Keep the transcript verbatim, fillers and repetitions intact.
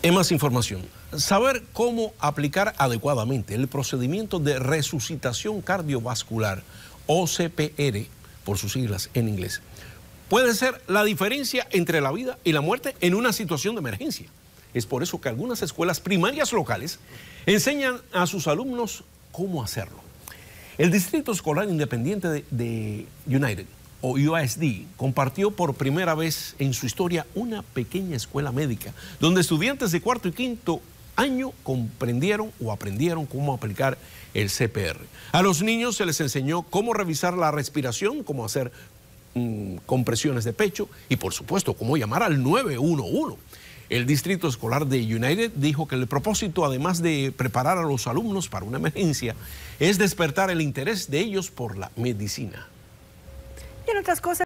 En más información, saber cómo aplicar adecuadamente el procedimiento de resucitación cardiovascular, o C P R, por sus siglas en inglés, puede ser la diferencia entre la vida y la muerte en una situación de emergencia. Es por eso que algunas escuelas primarias locales enseñan a sus alumnos cómo hacerlo. El Distrito Escolar Independiente de, de United, o U S D, compartió por primera vez en su historia una pequeña escuela médica, donde estudiantes de cuarto y quinto año comprendieron o aprendieron cómo aplicar el C P R. A los niños se les enseñó cómo revisar la respiración, cómo hacer mmm, compresiones de pecho y, por supuesto, cómo llamar al nueve uno uno. El Distrito Escolar de United dijo que el propósito, además de preparar a los alumnos para una emergencia, es despertar el interés de ellos por la medicina. Y en otras cosas.